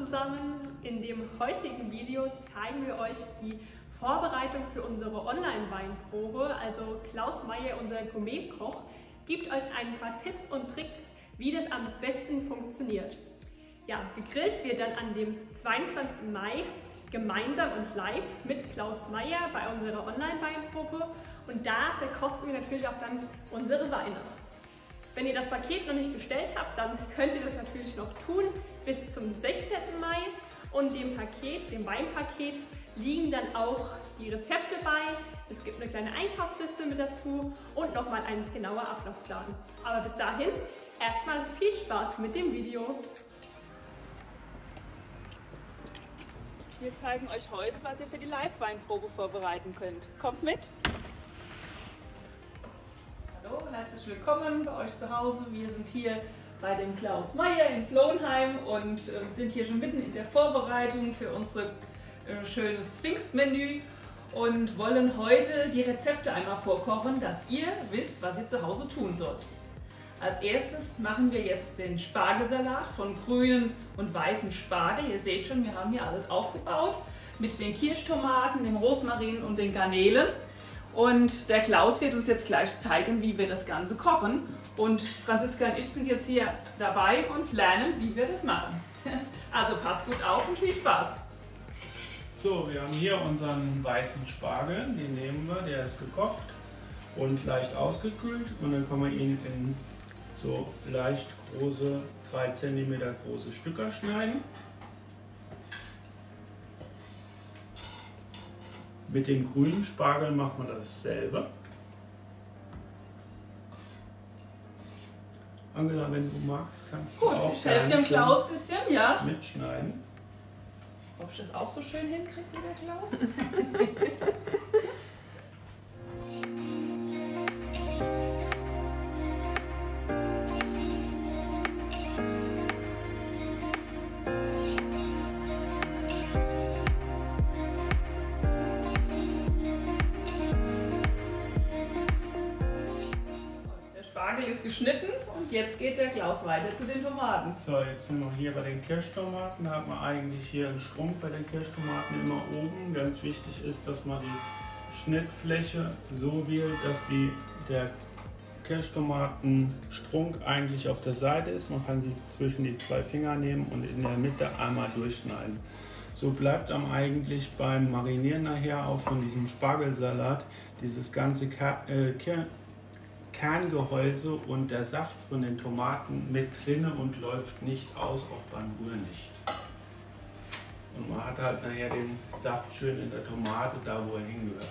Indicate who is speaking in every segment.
Speaker 1: zusammen. In dem heutigen Video zeigen wir euch die Vorbereitung für unsere Online-Weinprobe. Also Klaus Meyer, unser Gourmet-Koch, gibt euch ein paar Tipps und Tricks, wie das am besten funktioniert. Ja, gegrillt wird dann an dem 22. Mai gemeinsam und live mit Klaus Meyer bei unserer Online-Weinprobe und da verkosten wir natürlich auch dann unsere Weine. Wenn ihr das Paket noch nicht bestellt habt, dann könnt ihr das natürlich noch tun bis zum 16. Mai und dem Weinpaket, liegen dann auch die Rezepte bei. Es gibt eine kleine Einkaufsliste mit dazu und nochmal ein genauer Ablaufplan. Aber bis dahin erstmal viel Spaß mit dem Video.
Speaker 2: Wir zeigen euch heute, was ihr für die Live-Weinprobe vorbereiten könnt. Kommt mit! Hallo und herzlich willkommen bei euch zu Hause. Wir sind hier bei dem Klaus Meyer in Flohnheim und sind hier schon mitten in der Vorbereitung für unser schönes Pfingstmenü und wollen heute die Rezepte einmal vorkochen, dass ihr wisst, was ihr zu Hause tun sollt. Als erstes machen wir jetzt den Spargelsalat von grünen und weißen Spargel. Ihr seht schon, wir haben hier alles aufgebaut mit den Kirschtomaten, dem Rosmarin und den Garnelen. Und der Klaus wird uns jetzt gleich zeigen, wie wir das Ganze kochen. Und Franziska und ich sind jetzt hier dabei und lernen, wie wir das machen. Also passt gut auf und viel Spaß!
Speaker 3: So, wir haben hier unseren weißen Spargel, den nehmen wir, der ist gekocht und leicht ausgekühlt. Und dann können wir ihn in so leicht große, 3 cm große Stücke schneiden. Mit dem grünen Spargel machen wir dasselbe. Angela, wenn du magst, kannst du
Speaker 2: gut,
Speaker 3: auch
Speaker 2: ich helfe dem Klaus ein bisschen, ja?
Speaker 3: mitschneiden.
Speaker 2: Ob ich das auch so schön hinkriege wie der Klaus? Ist geschnitten und jetzt geht der Klaus weiter zu den Tomaten.
Speaker 3: So, jetzt sind wir hier bei den Kirschtomaten. Da hat man eigentlich hier einen Strunk bei den Kirschtomaten immer oben. Ganz wichtig ist, dass man die Schnittfläche so wählt, dass der Kirschtomatenstrunk eigentlich auf der Seite ist. Man kann sie zwischen die 2 Finger nehmen und in der Mitte einmal durchschneiden. So bleibt dann eigentlich beim Marinieren nachher auch von diesem Spargelsalat dieses ganze Kerngehäuse und der Saft von den Tomaten mit drinne und läuft nicht aus, auch beim Rühren nicht. Und man hat halt nachher den Saft schön in der Tomate, da wo er hingehört.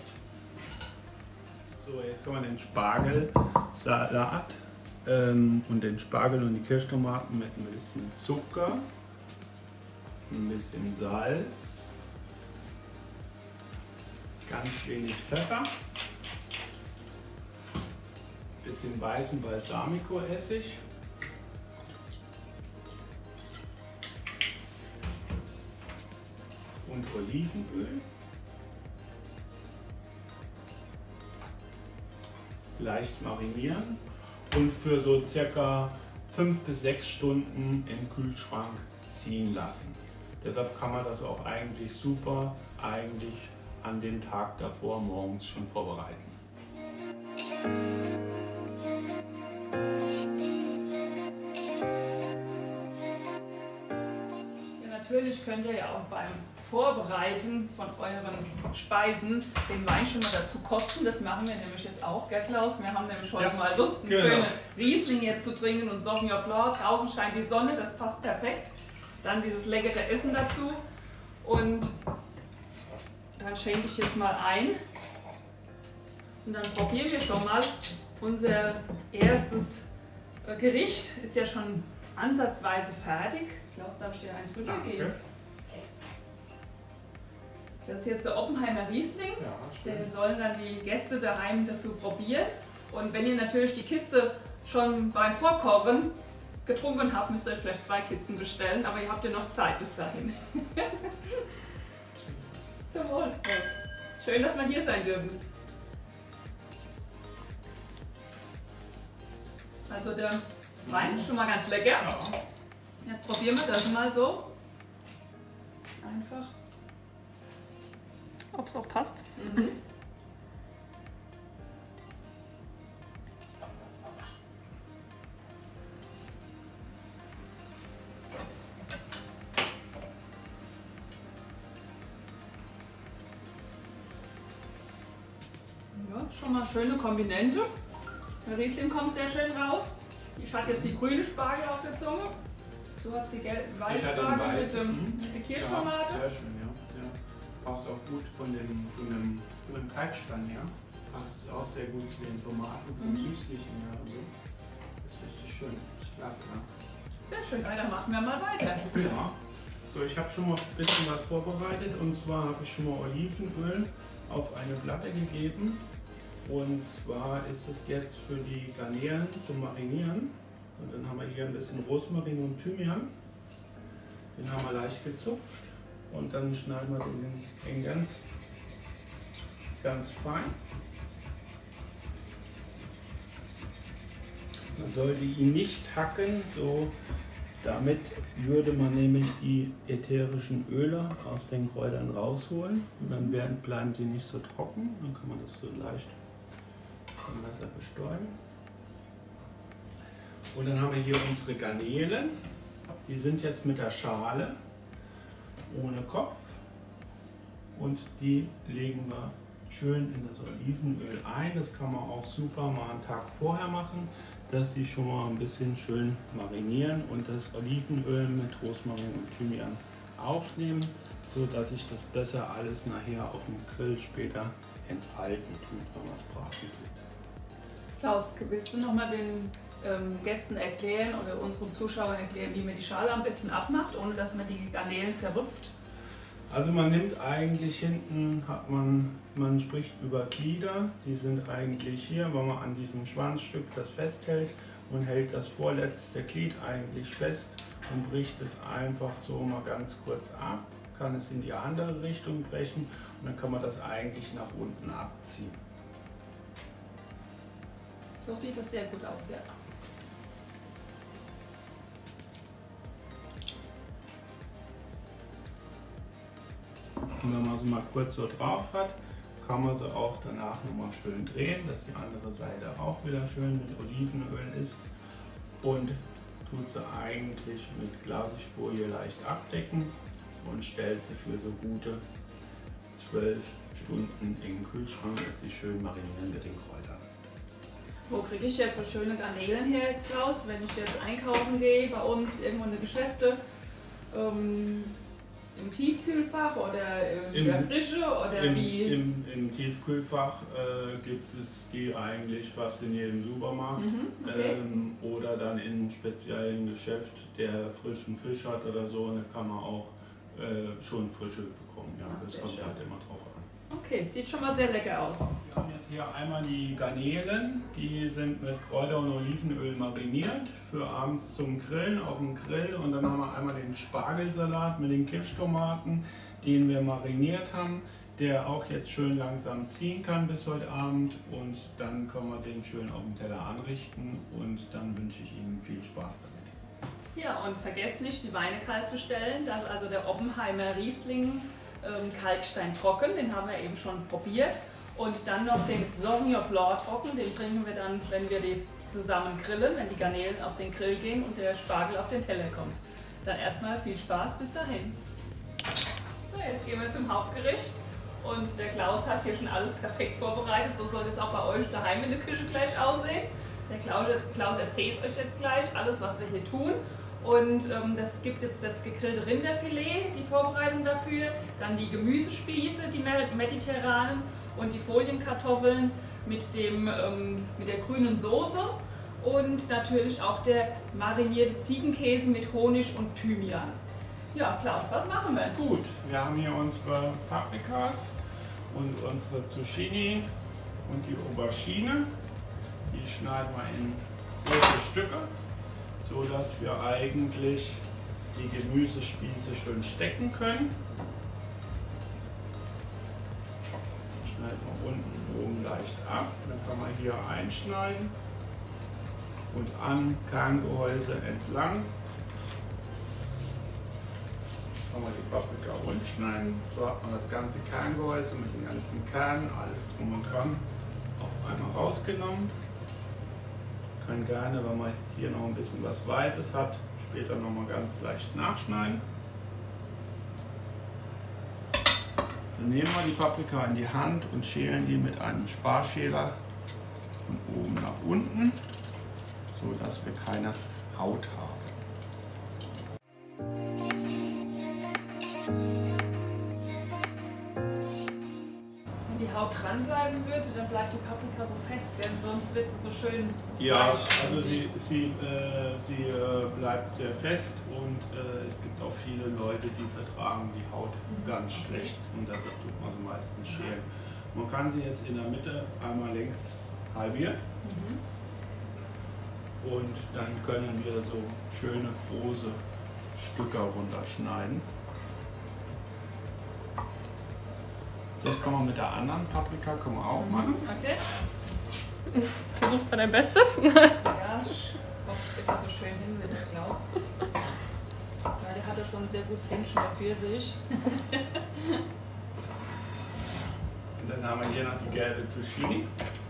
Speaker 3: So, jetzt kommen wir den Spargelsalat und den Spargel und die Kirschtomaten mit ein bisschen Zucker, ein bisschen Salz, ganz wenig Pfeffer, bisschen weißen Balsamico-Essig, und Olivenöl, leicht marinieren und für so circa 5 bis 6 Stunden im Kühlschrank ziehen lassen. Deshalb kann man das auch eigentlich super an dem Tag davor morgens schon vorbereiten.
Speaker 2: Natürlich könnt ihr ja auch beim Vorbereiten von euren Speisen den Wein schon mal dazu kosten. Das machen wir nämlich jetzt auch, gell Klaus? Wir haben nämlich heute mal Lust, einen schönen Riesling jetzt zu trinken und Sauvignon Blanc. Draußen scheint die Sonne, das passt perfekt. Dann dieses leckere Essen dazu. Und dann schenke ich jetzt mal ein. Und dann probieren wir schon mal unser erstes Gericht. Ist ja schon ansatzweise fertig. Klaus, darf ich dir eins rübergeben? Das ist jetzt der Oppenheimer Riesling. Ja, den sollen dann die Gäste daheim dazu probieren. Und wenn ihr natürlich die Kiste schon beim Vorkochen getrunken habt, müsst ihr euch vielleicht 2 Kisten bestellen, aber ihr habt ja noch Zeit bis dahin. Zum Wohl. Schön, dass wir hier sein dürfen. Also der Wein ist schon mal ganz lecker. Jetzt probieren wir das mal so. einfach.
Speaker 1: Ob es auch passt.
Speaker 2: Mhm. Ja, schon mal schöne Kombinante. Der Riesling kommt sehr schön raus. Ich hatte jetzt die grüne Spargel auf der Zunge. Du hast die weiße Spargel mit der Kirschtomate.
Speaker 3: Ja, sehr schön, ja. Passt auch gut von dem Kalkstein her. Passt es auch sehr gut zu den Tomaten, vom Süßlichen her. Also, das ist richtig schön. Klasse, ne?
Speaker 2: Sehr schön, dann machen wir mal weiter.
Speaker 3: Ja. So, ich habe schon mal ein bisschen was vorbereitet, und zwar habe ich schon mal Olivenöl auf eine Platte gegeben. Und zwar ist es jetzt für die Garnelen zum Marinieren. Und dann haben wir hier ein bisschen Rosmarin und Thymian. Den haben wir leicht gezupft. Und dann schneiden wir den ganz fein. Man sollte ihn nicht hacken, so damit würde man nämlich die ätherischen Öle aus den Kräutern rausholen. Und dann bleiben sie nicht so trocken. Dann kann man das so leicht mit dem Messer bestäuben. Und dann haben wir hier unsere Garnelen. Die sind jetzt mit der Schale ohne Kopf. Und die legen wir schön in das Olivenöl ein. Das kann man auch super mal einen Tag vorher machen, dass sie schon mal ein bisschen schön marinieren und das Olivenöl mit Rosmarin und Thymian aufnehmen, so dass sich das besser alles nachher auf dem Grill später entfalten tut, wenn man es braten tut.
Speaker 2: Klaus, willst du noch mal den Gästen erklären oder unseren Zuschauern erklären, wie man die Schale am besten abmacht, ohne dass man die Garnelen zerrüpft?
Speaker 3: Also man nimmt eigentlich hinten, man spricht über Glieder, die sind eigentlich hier, wenn man an diesem Schwanzstück das festhält und hält das vorletzte Glied eigentlich fest und bricht es einfach so mal ganz kurz ab, kann es in die andere Richtung brechen und dann kann man das eigentlich nach unten abziehen.
Speaker 2: So sieht das sehr gut aus, ja.
Speaker 3: Und wenn man sie mal kurz so drauf hat, kann man sie auch danach nochmal schön drehen, dass die andere Seite auch wieder schön mit Olivenöl ist. Und tut sie eigentlich mit Glasigfolie leicht abdecken und stellt sie für so gute 12 Stunden in den Kühlschrank, dass sie schön marinieren mit den Kräutern.
Speaker 2: Wo kriege ich jetzt so schöne Garnelen her, Klaus, wenn ich jetzt einkaufen gehe bei uns irgendwo in die Geschäfte? Im Tiefkühlfach oder in der Frische oder wie?
Speaker 3: Im Tiefkühlfach gibt es die eigentlich fast in jedem Supermarkt,
Speaker 2: okay.
Speaker 3: Oder dann in einem speziellen Geschäft, der frischen Fisch hat oder so, da kann man auch schon frische bekommen. Ja, das kommt halt immer drauf an.
Speaker 2: Okay, sieht schon mal sehr lecker aus.
Speaker 3: Wir haben jetzt hier einmal die Garnelen, die sind mit Kräuter und Olivenöl mariniert für abends zum Grillen auf dem Grill. Und dann haben wir einmal den Spargelsalat mit den Kirschtomaten, den wir mariniert haben, der auch jetzt schön langsam ziehen kann bis heute Abend. Und dann können wir den schön auf dem Teller anrichten und dann wünsche ich Ihnen viel Spaß damit.
Speaker 2: Ja, und vergesst nicht, die Weine kalt zu stellen. Das ist also der Oppenheimer Riesling Kalkstein trocken, den haben wir eben schon probiert. Und dann noch den Sauvignon Blanc trocken, den trinken wir dann, wenn wir die zusammen grillen, wenn die Garnelen auf den Grill gehen und der Spargel auf den Teller kommt. Dann erstmal viel Spaß, bis dahin. So, jetzt gehen wir zum Hauptgericht. Und der Klaus hat hier schon alles perfekt vorbereitet. So soll es auch bei euch daheim in der Küche gleich aussehen. Der Klaus erzählt euch jetzt gleich alles, was wir hier tun. Und das gibt jetzt das gegrillte Rinderfilet, die Vorbereitung dafür, dann die Gemüsespieße, die mediterranen und die Folienkartoffeln mit der grünen Soße und natürlich auch der marinierte Ziegenkäse mit Honig und Thymian. Ja, Klaus, was machen wir?
Speaker 3: Gut, wir haben hier unsere Paprikas und unsere Zucchini und die Aubergine. Die schneiden wir in große Stücke, so dass wir eigentlich die Gemüsespieße schön stecken können. Schneiden wir unten und oben leicht ab. Dann kann man hier einschneiden und am Kerngehäuse entlang Kann man die Paprika rund schneiden. So hat man das ganze Kerngehäuse mit den ganzen Kernen, alles drum und dran, auf einmal rausgenommen. Können gerne, wenn man hier noch ein bisschen was Weißes hat, später noch mal ganz leicht nachschneiden. Dann nehmen wir die Paprika in die Hand und schälen die mit einem Sparschäler von oben nach unten, so dass wir keine Haut haben.
Speaker 2: Wenn die Haut dranbleiben würde, dann bleibt die Paprika so fest, denn sonst wird sie so schön
Speaker 3: Ja,
Speaker 2: weich.
Speaker 3: also sie bleibt sehr fest und es gibt auch viele Leute, die vertragen die Haut ganz schlecht und deshalb tut man sie meistens schälen. Man kann sie jetzt in der Mitte einmal längs halbieren und dann können wir so schöne große Stücke runterschneiden. Das kann man mit der anderen Paprika auch machen.
Speaker 2: Okay.
Speaker 1: Versuchst mal dein Bestes.
Speaker 2: Ja, ich stecke so schön hin mit dem Klaus. Ja, der hat ja schon ein sehr gutes Händchen dafür, sehe ich.
Speaker 3: Und dann haben wir hier noch die gelbe Zucchini.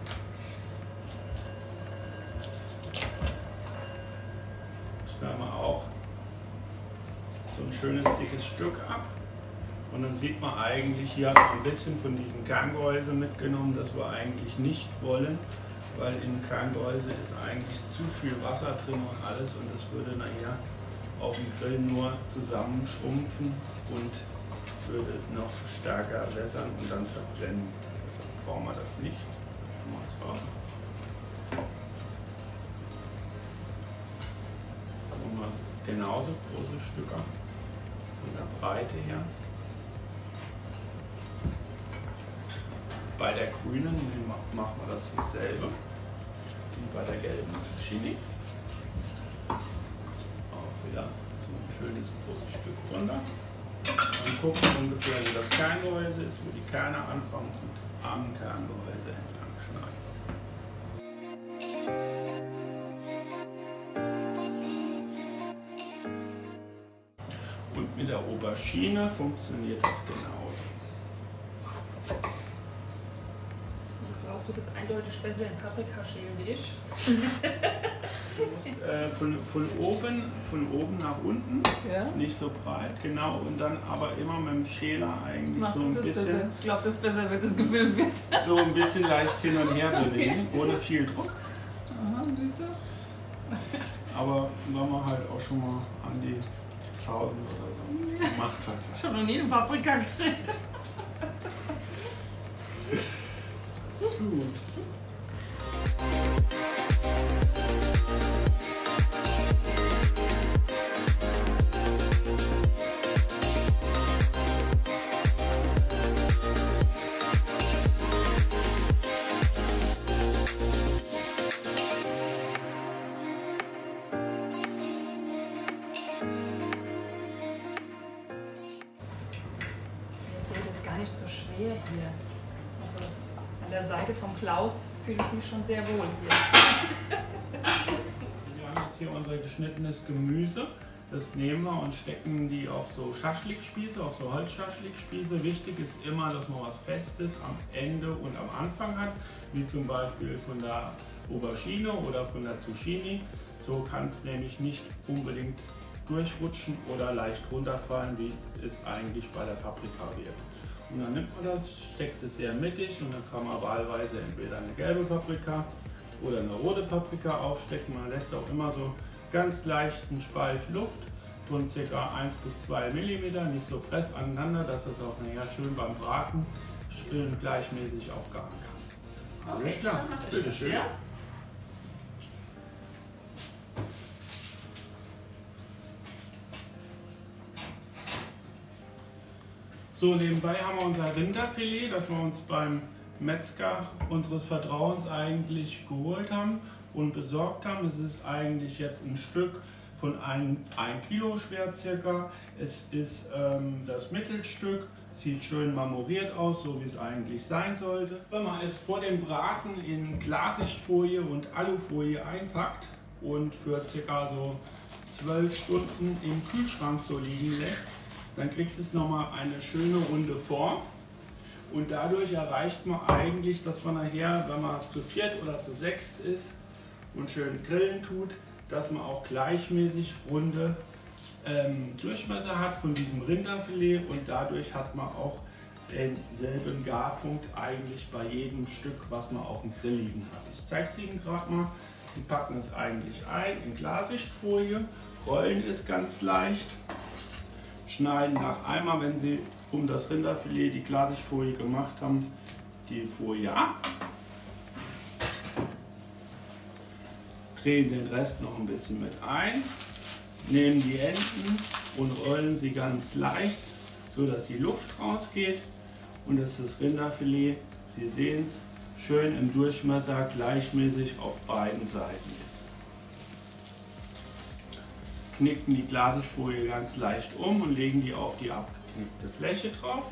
Speaker 3: Schneiden wir auch so ein schönes dickes Stück ab. Und dann sieht man eigentlich, hier hat man ein bisschen von diesem Kerngehäuse mitgenommen, das wir eigentlich nicht wollen, weil im Kerngehäuse ist eigentlich zu viel Wasser drin und alles und das würde nachher auf dem Grill nur zusammenschrumpfen und würde noch stärker wässern und dann verbrennen. Deshalb brauchen wir das nicht. Machen wir es raus. Machen wir genauso große Stücke von der Breite her. Bei der grünen machen wir das dasselbe wie bei der gelben Zucchini. Auch wieder so ein schönes großes Stück runter. Und gucken ungefähr, wie das Kerngehäuse ist, wo die Kerne anfangen und am Kerngehäuse entlang schneiden. Und mit der Aubergine funktioniert das genauso.
Speaker 2: Du bist eindeutig besser in Paprika schälen wie ich.
Speaker 3: Von oben nach unten,
Speaker 2: Ja.
Speaker 3: nicht so breit, genau, und dann aber immer mit dem Schäler eigentlich so ein bisschen,
Speaker 2: besser. Ich glaube, das besser wird, das gefüllt wird.
Speaker 3: so ein bisschen leicht hin und her bewegen, ohne viel Druck.
Speaker 2: Aha, siehst du?
Speaker 3: Aber wenn man halt auch schon mal an die 1000 oder so gemacht hat.
Speaker 2: Ich habe noch nie eine Paprika geschält.
Speaker 3: Gut.
Speaker 2: Ich sehe das gar nicht so schwer hier. Also an der Seite vom Klaus fühle ich mich schon sehr wohl hier.
Speaker 3: Wir haben jetzt hier unser geschnittenes Gemüse. Das nehmen wir und stecken die auf so Schaschlikspieße, auf so Holzschaschlikspieße. Wichtig ist immer, dass man was Festes am Ende und am Anfang hat, wie zum Beispiel von der Aubergine oder von der Zucchini. So kann es nämlich nicht unbedingt durchrutschen oder leicht runterfallen, wie es eigentlich bei der Paprika wäre. Und dann nimmt man das, steckt es sehr mittig und dann kann man wahlweise entweder eine gelbe Paprika oder eine rote Paprika aufstecken. Man lässt auch immer so ganz leichten Spalt Luft von ca. 1 bis 2 mm, nicht so press aneinander, dass das auch nachher schön beim Braten schön gleichmäßig aufgaren kann. Alles klar,
Speaker 2: dann mach ich
Speaker 3: bitte
Speaker 2: das,
Speaker 3: schön.
Speaker 2: ja?
Speaker 3: So, nebenbei haben wir unser Rinderfilet, das wir uns beim Metzger unseres Vertrauens eigentlich geholt haben und besorgt haben. Es ist eigentlich jetzt ein Stück von 1 Kilo schwer circa. Es ist das Mittelstück, sieht schön marmoriert aus, so wie es eigentlich sein sollte. Wenn man es vor dem Braten in Klarsichtfolie und Alufolie einpackt und für circa so 12 Stunden im Kühlschrank so liegen lässt, dann kriegt es nochmal eine schöne runde Form. Und dadurch erreicht man eigentlich, dass man nachher, wenn man zu viert oder zu sechst ist und schön grillen tut, dass man auch gleichmäßig runde Durchmesser hat von diesem Rinderfilet und dadurch hat man auch denselben Garpunkt eigentlich bei jedem Stück, was man auf dem Grill liegen hat. Ich zeige es Ihnen gerade mal. Wir packen es eigentlich ein in Klarsichtfolie, rollen es ganz leicht, schneiden nach einmal, wenn Sie um das Rinderfilet die Klarsichtfolie gemacht haben, die Folie ab, drehen den Rest noch ein bisschen mit ein, nehmen die Enden und rollen sie ganz leicht, so dass die Luft rausgeht und dass das Rinderfilet, Sie sehen es, schön im Durchmesser gleichmäßig auf beiden Seiten ist. Knicken die Klarsichtfolie ganz leicht um und legen die auf die abgeknickte Fläche drauf.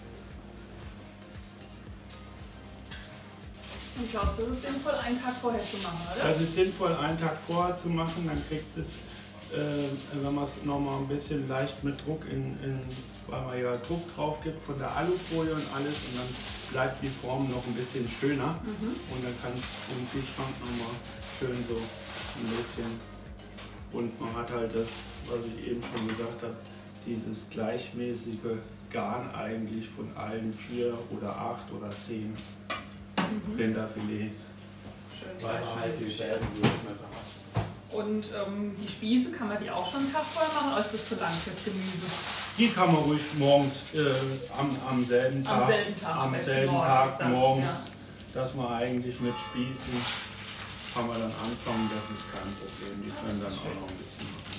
Speaker 2: Und Klaus, das ist sinnvoll, einen Tag vorher zu machen, oder?
Speaker 3: Das ist sinnvoll, einen Tag vorher zu machen, dann kriegt es, wenn man es nochmal ein bisschen leicht mit Druck, weil man ja Druck drauf gibt von der Alufolie und alles, und dann bleibt die Form noch ein bisschen schöner und dann kann es im Kühlschrank nochmal schön so ein bisschen, und man hat halt das, was ich eben schon gesagt habe, dieses gleichmäßige Garn eigentlich von allen 4 oder 8 oder 10 Rinderfilets.
Speaker 2: Schön
Speaker 3: Weil man halt
Speaker 2: gleichmäßig.
Speaker 3: dieselben Durchmesser hat.
Speaker 2: Und die Spieße, kann man die auch schon einen Tag vorher machen, oder ist das zu lang fürs Gemüse?
Speaker 3: Die kann man ruhig morgens am selben Tag, morgens,
Speaker 2: ja.
Speaker 3: dass man eigentlich mit Spießen kann man dann anfangen, das ist kein Problem. Die können dann auch noch ein bisschen machen.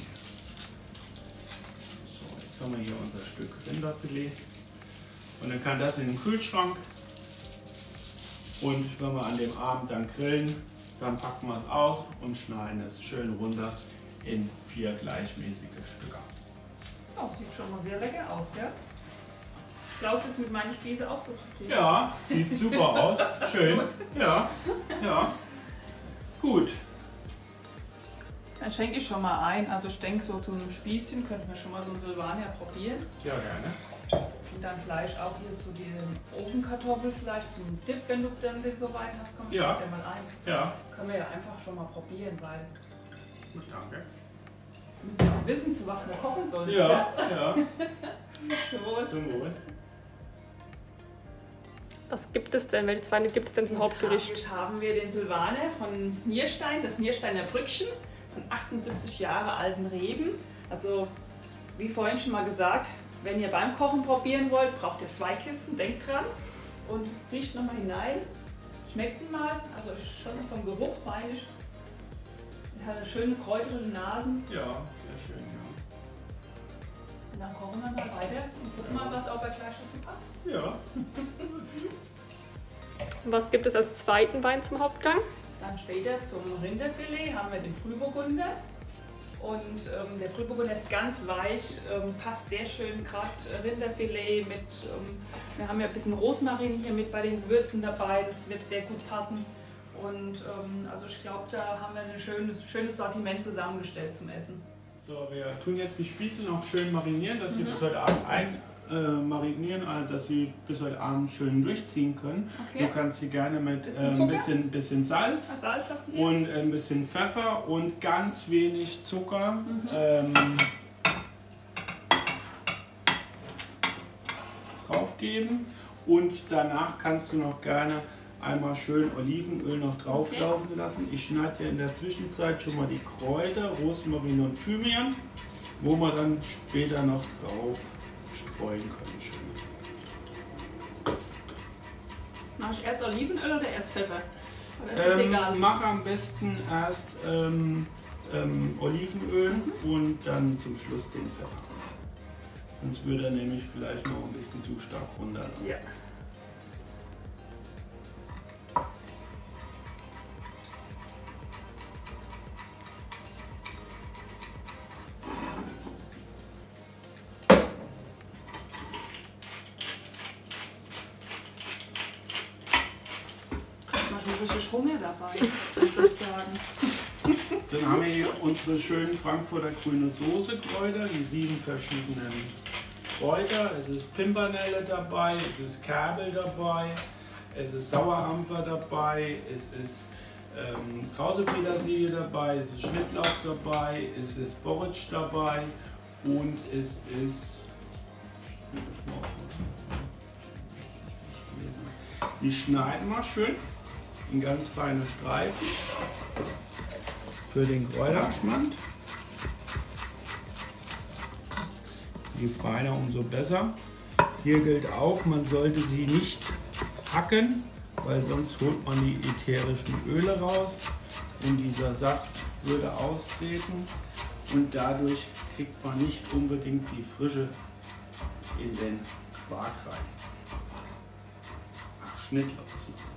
Speaker 3: So, jetzt haben wir hier unser Stück Rinderfilet und dann kann das in den Kühlschrank, und wenn wir an dem Abend dann grillen, dann packen wir es aus und schneiden es schön runter in 4 gleichmäßige Stücke.
Speaker 2: Oh, sieht schon mal sehr lecker aus, gell? Klaus ist mit meinen Spieße auch so zufrieden.
Speaker 3: Ja, sieht super aus. Schön. Ja, ja. Gut.
Speaker 2: Dann schenke ich schon mal ein. Also ich denke, so zu einem Spießchen könnten wir schon mal so ein Silvaner probieren.
Speaker 3: Ja, gerne.
Speaker 2: Und dann gleich auch hier zu den Ofenkartoffeln vielleicht zum Dip, wenn du dann den so weit hast, komm,
Speaker 3: Ja.
Speaker 2: schneid dir mal ein.
Speaker 3: Ja.
Speaker 2: Können wir ja einfach schon mal probieren, weil
Speaker 3: Gut, danke.
Speaker 2: wir müssen ja auch wissen, zu was wir kochen sollen.
Speaker 3: Ja,
Speaker 2: Ja.
Speaker 3: ja.
Speaker 2: Zum Wohl.
Speaker 3: Zum Wohl.
Speaker 1: Was gibt es denn? Welches Wein gibt es denn zum Hauptgericht?
Speaker 2: Jetzt haben wir den Silvaner von Nierstein, das Niersteiner Brückchen, von 78 Jahre alten Reben. Also, wie vorhin schon mal gesagt, wenn ihr beim Kochen probieren wollt, braucht ihr 2 Kisten, denkt dran. Und riecht nochmal hinein, schmeckt ihn mal, also schon vom Geruch meine ich. Er hat eine schöne kräuterige Nase.
Speaker 3: Ja, sehr schön, ja.
Speaker 2: Und dann kochen wir mal weiter und gucken mal, was auch bei gleich dazu passt.
Speaker 3: Ja.
Speaker 1: Und was gibt es als zweiten Wein zum Hauptgang?
Speaker 2: Dann später zum Rinderfilet haben wir den Frühburgunder. Und der Frühburgunder ist ganz weich, passt sehr schön, gerade Rinderfilet mit, wir haben ja ein bisschen Rosmarin hier mit bei den Gewürzen dabei, das wird sehr gut passen. Und also ich glaube, da haben wir ein schönes Sortiment zusammengestellt zum Essen.
Speaker 3: So, wir tun jetzt die Spieße noch schön marinieren, dass sie bis heute Abend marinieren, also dass sie bis heute Abend schön durchziehen können.
Speaker 2: Okay.
Speaker 3: Du kannst sie gerne mit
Speaker 2: Bisschen
Speaker 3: bisschen Salz
Speaker 2: Salz hast du hier?
Speaker 3: und ein bisschen Pfeffer und ganz wenig Zucker draufgeben. Und danach kannst du noch gerne einmal schön Olivenöl noch drauflaufen lassen. Ich schneide dir in der Zwischenzeit schon mal die Kräuter, Rosmarin und Thymian, wo wir dann später noch drauf streuen können. Schön.
Speaker 2: Mache ich erst Olivenöl oder erst Pfeffer? Oder ist das egal?
Speaker 3: Mach am besten erst Olivenöl und dann zum Schluss den Pfeffer. Sonst würde er nämlich vielleicht noch ein bisschen zu stark runterlaufen.
Speaker 2: Ja. Richtig Hunger dabei, würde ich sagen.
Speaker 3: Dann haben wir hier unsere schönen Frankfurter grüne Soße Kräuter, die 7 verschiedenen Kräuter, es ist Pimpernelle dabei, es ist Kerbel dabei, es ist Sauerampfer dabei, es ist Krausepetersilie dabei, es ist Schnittlauch dabei, es ist Borretsch dabei und es ist... Die schneiden wir schön in ganz feine Streifen für den Kräuterschmand. Je feiner, umso besser. Hier gilt auch, man sollte sie nicht hacken, weil sonst holt man die ätherischen Öle raus und dieser Saft würde austreten und dadurch kriegt man nicht unbedingt die Frische in den Quark rein. Ach, Schnittlauch ist noch.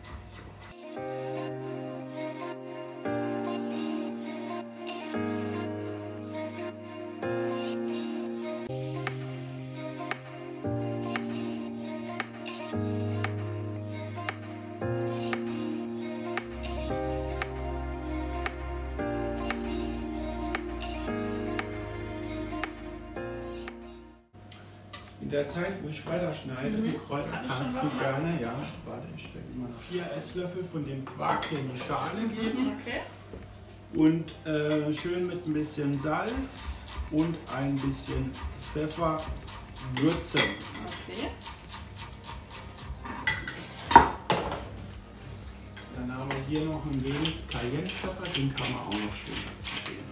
Speaker 3: In der Zeit, wo ich weiter schneide, die Kräuter kannst du gerne, ja, warte, ich stecke immer noch 4 Esslöffel von dem Quark hier in die Schale geben.
Speaker 2: Okay.
Speaker 3: Und schön mit ein bisschen Salz und ein bisschen Pfeffer würzen.
Speaker 2: Okay.
Speaker 3: Dann haben wir hier noch ein wenig Cayennepfeffer, den kann man auch noch schön dazu geben.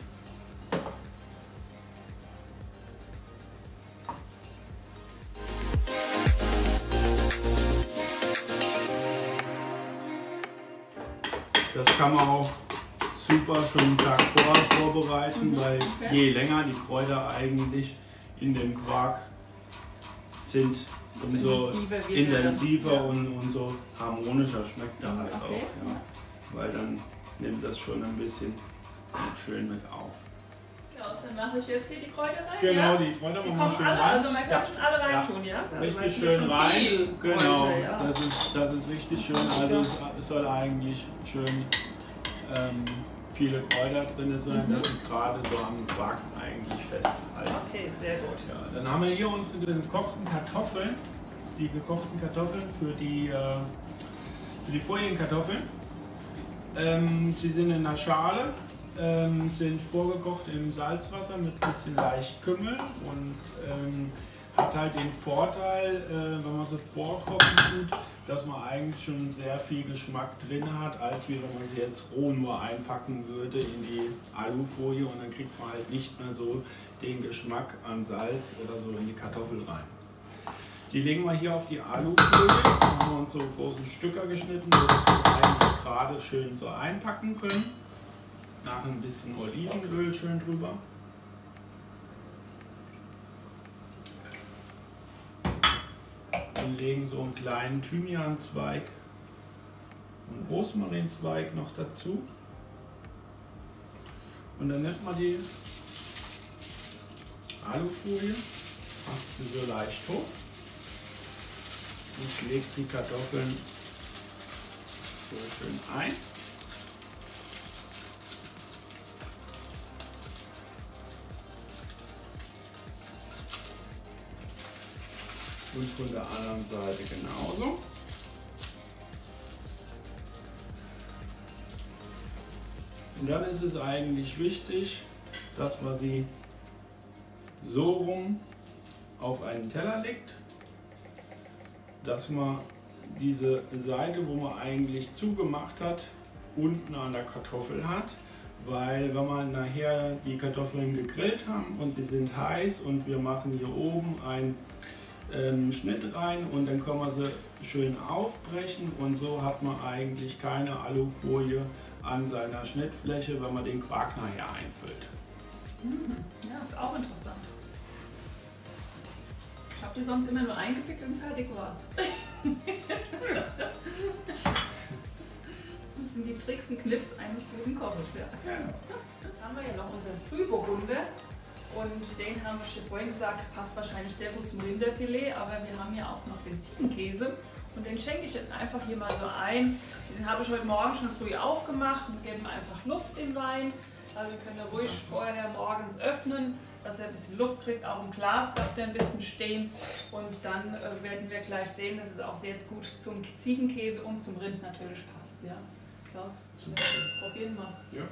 Speaker 3: Das kann man auch super schon einen Tag vorher vorbereiten, weil je länger die Kräuter eigentlich in dem Quark sind, umso intensiver und umso harmonischer schmeckt er halt auch. Ja. Weil dann nimmt das schon ein bisschen schön mit auf.
Speaker 2: Ja, dann mache ich jetzt hier die Kräuter rein.
Speaker 3: Genau,
Speaker 2: ja?
Speaker 3: die Kräuter
Speaker 2: Die
Speaker 3: machen wir
Speaker 2: kommen
Speaker 3: schön
Speaker 2: alle,
Speaker 3: rein.
Speaker 2: also man kann schon alle reintun, ja?
Speaker 3: Richtig schön rein. Genau,
Speaker 2: ja.
Speaker 3: das ist richtig schön. Also es soll eigentlich schön viele Kräuter drin sein, dass sie gerade so am Quark eigentlich festhalten.
Speaker 2: Okay, sehr gut.
Speaker 3: Ja, dann haben wir hier unsere gekochten Kartoffeln. Die gekochten Kartoffeln für die Folienkartoffeln. Sie sind in einer Schale, sind vorgekocht im Salzwasser mit ein bisschen leicht Kümmel und hat halt den Vorteil, wenn man sie vorkochen tut, dass man eigentlich schon sehr viel Geschmack drin hat, als wie wenn man sie jetzt roh nur einpacken würde in die Alufolie und dann kriegt man halt nicht mehr so den Geschmack an Salz oder so in die Kartoffel rein. Die legen wir hier auf die Alufolie, haben wir uns so große Stücke geschnitten, sodass wir eigentlich gerade schön so einpacken können. Nach ein bisschen Olivenöl schön drüber. Und legen so einen kleinen Thymianzweig und Rosmarinzweig noch dazu. Und dann nimmt man die Alufolie, macht sie so leicht hoch und legt die Kartoffeln so schön ein. Und von der anderen Seite genauso. Und dann ist es eigentlich wichtig, dass man sie so rum auf einen Teller legt, dass man diese Seite, wo man eigentlich zugemacht hat, unten an der Kartoffel hat. Weil wenn wir nachher die Kartoffeln gegrillt haben und sie sind heiß und wir machen hier oben einen Schnitt rein und dann können wir sie schön aufbrechen und so hat man eigentlich keine Alufolie an seiner Schnittfläche, wenn man den Quark nachher einfüllt.
Speaker 2: Ja, ist auch interessant. Ich habe die sonst immer nur eingefickt und fertig war's. Das sind die Tricks und Kniffs eines guten Koches. Ja. Jetzt haben wir ja noch unseren Frühburgunder. Und den haben wir vorhin gesagt, passt wahrscheinlich sehr gut zum Rinderfilet, aber wir haben ja auch noch den Ziegenkäse und den schenke ich jetzt einfach hier mal so ein. Den habe ich heute Morgen schon früh aufgemacht und gebe einfach Luft im Wein. Also wir können da ruhig vorher morgens öffnen, dass er ein bisschen Luft kriegt. Auch im Glas darf der ein bisschen stehen. Und dann werden wir gleich sehen, dass es auch sehr gut zum Ziegenkäse und zum Rind natürlich passt. Ja, Klaus, probieren wir.
Speaker 3: Ja.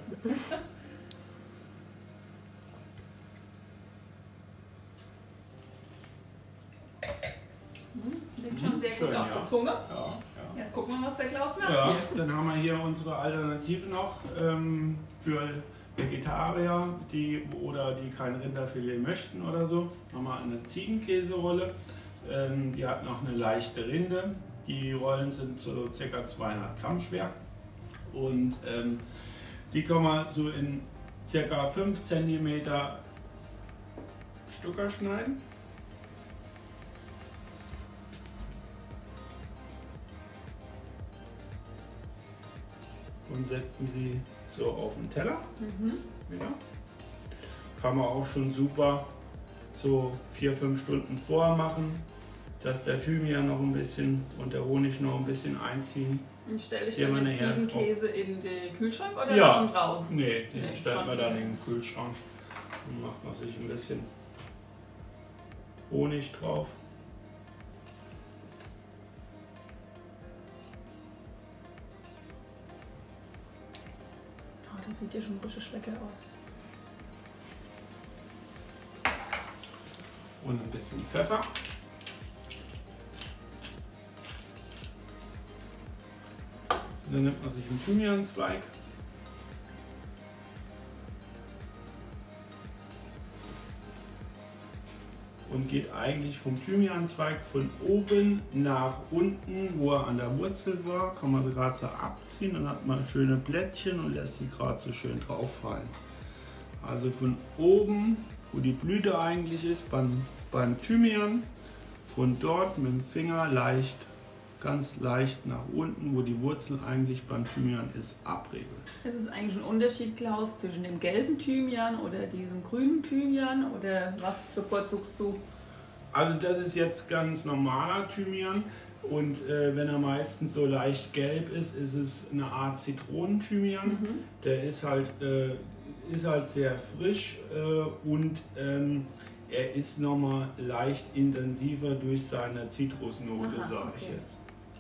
Speaker 2: Liegt schon sehr gut
Speaker 3: Schön,
Speaker 2: auf
Speaker 3: ja.
Speaker 2: der Zunge.
Speaker 3: Ja.
Speaker 2: Jetzt gucken wir, was der Klaus macht
Speaker 3: Ja,
Speaker 2: hier.
Speaker 3: dann haben wir hier unsere Alternative noch für Vegetarier, die kein Rinderfilet möchten oder so. Haben wir eine Ziegenkäserolle. Die hat noch eine leichte Rinde. Die Rollen sind so ca. 200 Gramm schwer. Und die kann man so in ca. 5 cm Stücker schneiden. Und setzen sie so auf den Teller. Wieder. Kann man auch schon super so 4-5 Stunden vorher machen, dass der Thymian noch ein bisschen und der Honig noch ein bisschen einziehen.
Speaker 2: Und stelle ich
Speaker 3: Hier
Speaker 2: dann den
Speaker 3: nachher
Speaker 2: Ziegenkäse in den Kühlschrank oder
Speaker 3: Ja.
Speaker 2: schon draußen?
Speaker 3: Nee, den
Speaker 2: Nee,
Speaker 3: stellt
Speaker 2: schon.
Speaker 3: man dann in den Kühlschrank und macht man sich ein bisschen Honig drauf.
Speaker 2: Oh, das sieht ja schon richtig lecker aus.
Speaker 3: Und ein bisschen Pfeffer. Und dann nimmt man sich einen Thymianzweig. Und geht eigentlich vom Thymianzweig von oben nach unten, wo er an der Wurzel war, kann man sie gerade so abziehen, dann hat man schöne Blättchen und lässt die gerade so schön drauf fallen. Also von oben, wo die Blüte eigentlich ist, beim Thymian, von dort mit dem Finger leicht, ganz leicht nach unten, wo die Wurzel eigentlich beim Thymian ist, abregeln.
Speaker 2: Ist es eigentlich ein Unterschied, Klaus, zwischen dem gelben Thymian oder diesem grünen Thymian? Oder was bevorzugst du?
Speaker 3: Also das ist jetzt ganz normaler Thymian und wenn er meistens so leicht gelb ist, ist es eine Art Zitronenthymian. Der ist halt sehr frisch und er ist nochmal leicht intensiver durch seine Zitrusnote,
Speaker 2: Aha,
Speaker 3: sage ich
Speaker 2: okay.
Speaker 3: jetzt.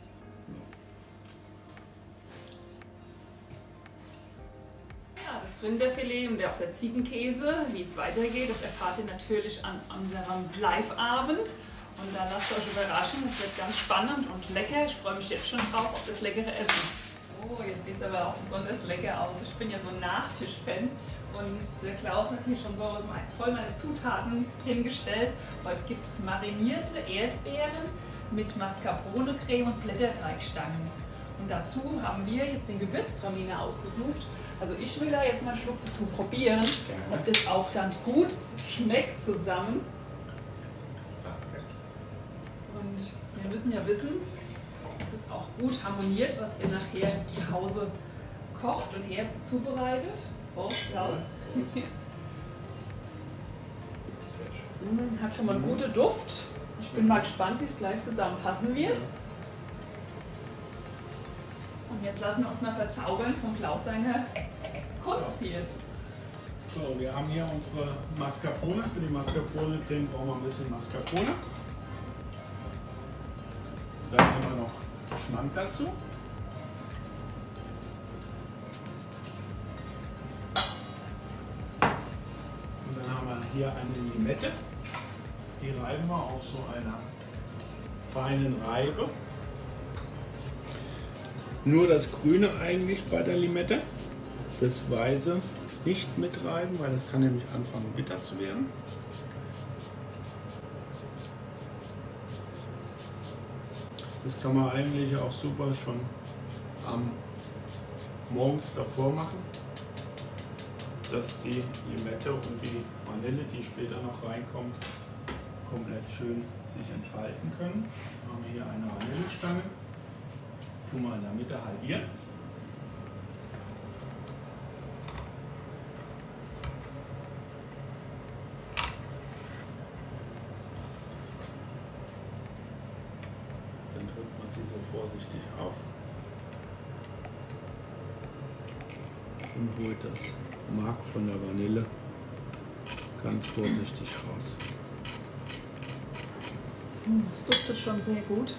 Speaker 2: Ja, das Rinderfilet und auch der Ziegenkäse, wie es weitergeht, das erfahrt ihr natürlich an unserem Live-Abend. Und da lasst euch überraschen, es wird ganz spannend und lecker. Ich freue mich jetzt schon drauf auf das leckere Essen. Oh, jetzt sieht es aber auch besonders lecker aus. Ich bin ja so ein Nachtisch-Fan. Und der Klaus hat hier schon so voll meine Zutaten hingestellt. Heute gibt es marinierte Erdbeeren mit Mascarpone-Creme und Blätterteigstangen. Und dazu haben wir jetzt den Gewürztraminer ausgesucht. Also ich will da jetzt mal einen Schluck dazu probieren, ob das auch dann gut schmeckt zusammen. Und wir müssen ja wissen, dass es auch gut harmoniert, was ihr nachher zu Hause kocht und her zubereitet. Prost, Klaus. Hat schon mal einen guten Duft. Ich bin mal gespannt, wie es gleich zusammenpassen wird. Und jetzt lassen wir uns mal verzaubern von Klaus seiner Kunst hier.
Speaker 3: So, wir haben hier unsere Mascarpone. Für die Mascarpone-Creme brauchen wir ein bisschen Mascarpone. Dann haben wir noch Schmand dazu. Und dann haben wir hier eine Limette. Die reiben wir auf so einer feinen Reibe. Nur das Grüne eigentlich bei der Limette. Das Weiße nicht mitreiben, weil das kann nämlich anfangen bitter zu werden. Das kann man eigentlich auch super schon morgens davor machen, dass die Limette und die Vanille, die später noch reinkommt, komplett schön sich entfalten können. Dann haben wir hier eine Vanillestange, tun wir in der Mitte halbieren. Dann drückt man sie so vorsichtig auf. und holt das Mark von der Vanille ganz vorsichtig raus.
Speaker 2: Das duftet schon sehr gut.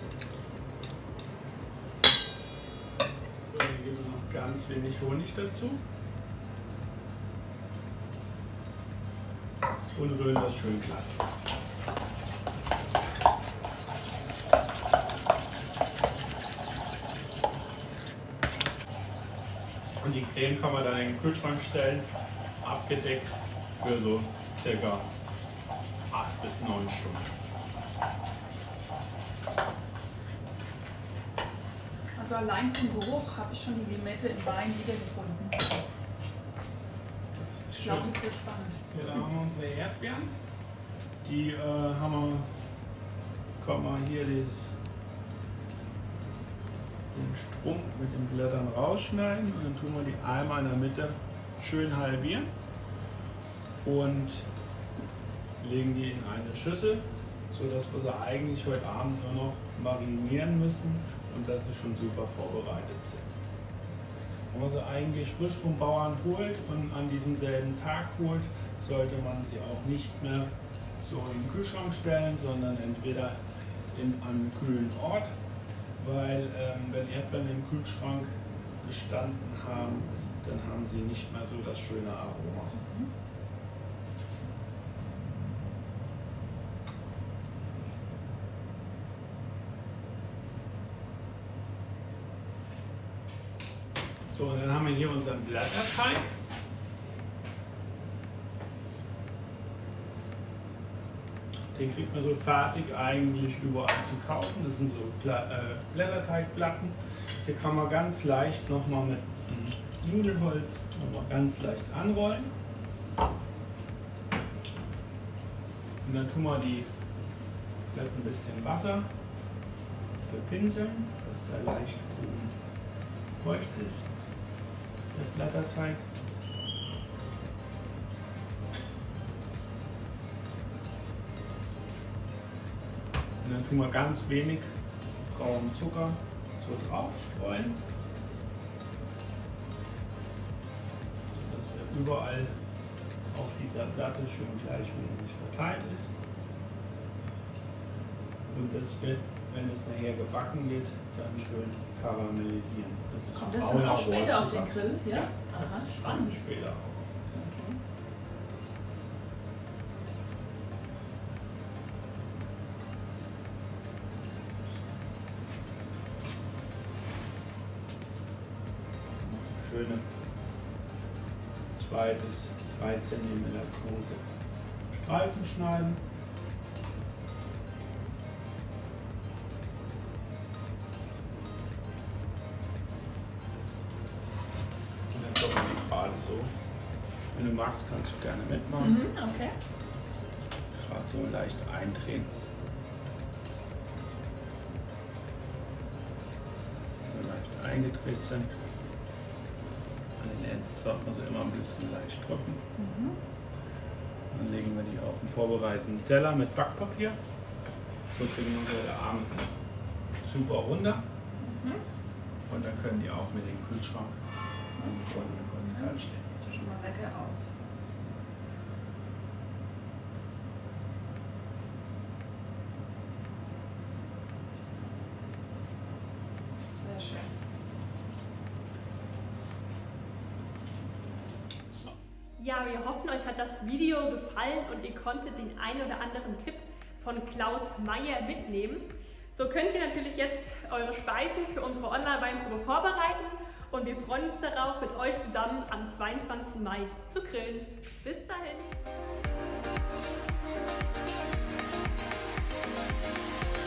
Speaker 3: So, hier geben wir noch ganz wenig Honig dazu. Und rühren das schön glatt. Und die Creme kann man dann in den Kühlschrank stellen, abgedeckt für so ca. 8 bis 9 Stunden.
Speaker 2: Also allein vom Geruch habe ich schon die Limette im Wein wiedergefunden. Ich glaube, das wird spannend.
Speaker 3: So, da haben wir unsere Erdbeeren. Die kann man hier den Sprung mit den Blättern rausschneiden und dann tun wir die einmal in der Mitte schön halbieren und legen die in eine Schüssel, sodass wir sie eigentlich heute Abend nur noch marinieren müssen und dass sie schon super vorbereitet sind. Wenn man sie eigentlich frisch vom Bauern holt und an diesem selben Tag holt, sollte man sie auch nicht mehr so in den Kühlschrank stellen, sondern entweder in einem kühlen Ort, weil wenn Erdbeeren im Kühlschrank gestanden haben, dann haben sie nicht mehr so das schöne Aroma. So, und dann haben wir hier unseren Blätterteig. Den kriegt man so fertig eigentlich überall zu kaufen. Das sind so Blätterteigplatten. Hier kann man ganz leicht nochmal mit Nudelholz nochmal ganz leicht anrollen. Und dann tun wir die mit ein bisschen Wasser verpinseln, dass der leicht feucht ist, der Blätterteig. Und dann tun wir ganz wenig braunen Zucker so drauf streuen, sodass er überall auf dieser Platte schön gleichmäßig verteilt ist. Und das wird, wenn es nachher gebacken wird, dann schön karamellisieren. Das ist
Speaker 2: kommt das dann auch später auf den Grill? Ja?
Speaker 3: Ja,
Speaker 2: Aha,
Speaker 3: das
Speaker 2: spannend.
Speaker 3: kommt später auch.
Speaker 2: Okay.
Speaker 3: Schöne 2 bis 3 cm große Streifen schneiden. Und dann kommt die gerade so. Wenn du magst, kannst du gerne mitmachen.
Speaker 2: Okay.
Speaker 3: Gerade so leicht eindrehen. So leicht eingedreht sind. An den Enden sollte man sie immer ein bisschen leicht drücken. Dann legen wir die auf den vorbereiteten Teller mit Backpapier. So kriegen unsere Arme super runter. Und dann können die auch mit dem Kühlschrank und kurz kalt stehen.
Speaker 2: Sieht schon mal lecker aus. Sehr schön.
Speaker 1: Ja, wir hoffen, euch hat das Video gefallen und ihr konntet den einen oder anderen Tipp von Klaus Meyer mitnehmen. So könnt ihr natürlich jetzt eure Speisen für unsere Online-Weinprobe vorbereiten und wir freuen uns darauf, mit euch zusammen am 22. Mai zu grillen. Bis dahin!